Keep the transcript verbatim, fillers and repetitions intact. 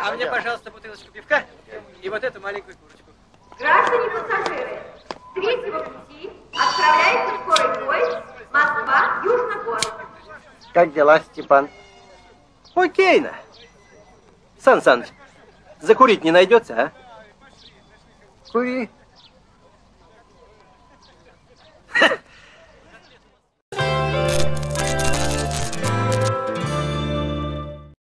А мне, пожалуйста, бутылочку пивка и вот эту маленькую курочку. Граждане пассажиры, с третьего пути отправляется скорый поезд Москва-Южногорск. Как дела, Степан? Окейно. Сан Саныч, закурить не найдется, а? Кури.